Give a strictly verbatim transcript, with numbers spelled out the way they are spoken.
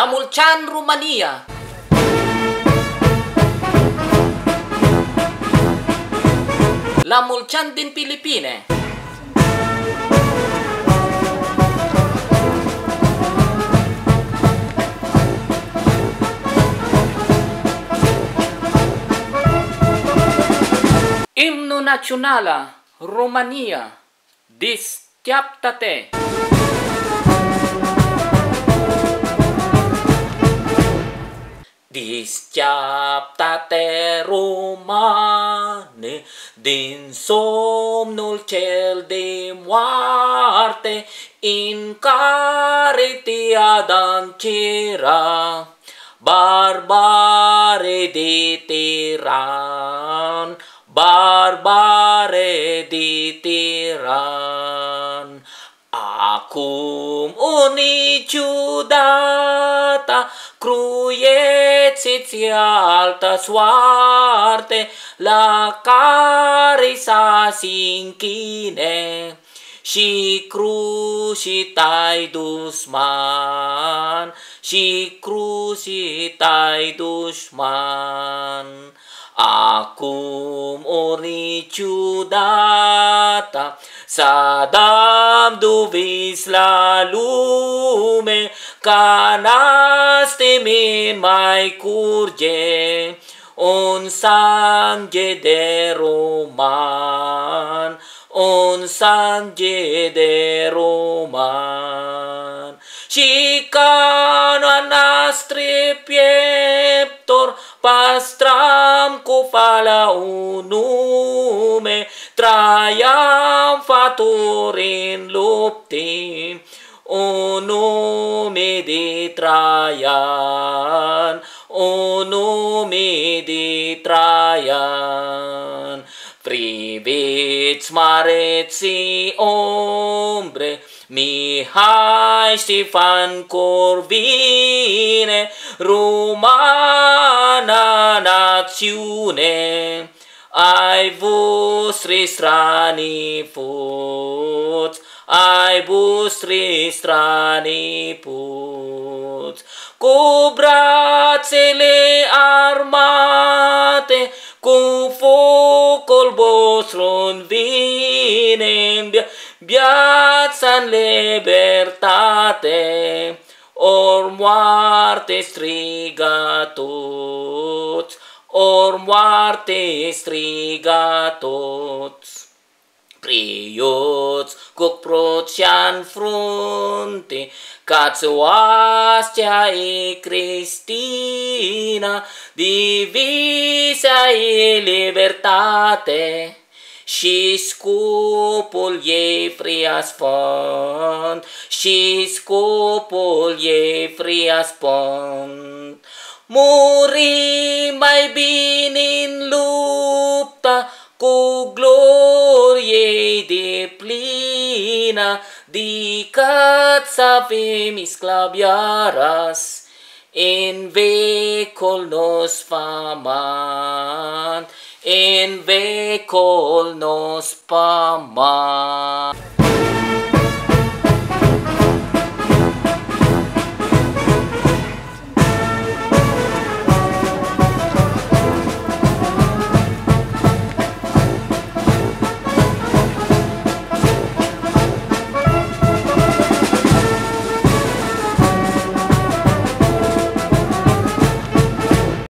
La Mulcian, Romania. La Mulcian din Filipine. Imnu naționala Romania. Deșteaptă-te! Deșteaptă-te, romane, din somnul cel de moarte, în care te adâncera barbare de tiran, barbare de tiran. Acum unii ciudata cruieți-ți altă soarte, la care să se închine și crucitai dușman, și crucitai dușman. Acum ori ciudata să dăm dovis la lume, ca n-astemin mai curge un sangue de roman, un sangue de roman. Și ca noastre pieptor pastram cu fala un nume, traiam faturi în lupte, un nume de Traian, un nume de Traian. Priviți mareții ombre, Mihai Ștefan Corvine, romana națiune, ai vostri strani fuți, ai vostri strani puți, cu brațele armate, cu focul vostru în vine, viața-n libertate, ori moarte striga toți, ori moarte striga toți. Prioți cu crucea-n frunte, ca-ți oastea e Cristina, divisa e libertate, și scopul ei fria sfânt, și scopul ei fria sfânt. Muri mai bine în lupta, cu glorie de plină, decât să fim sclavi iarăs în vecul nostru famat, în vecul nostru famat.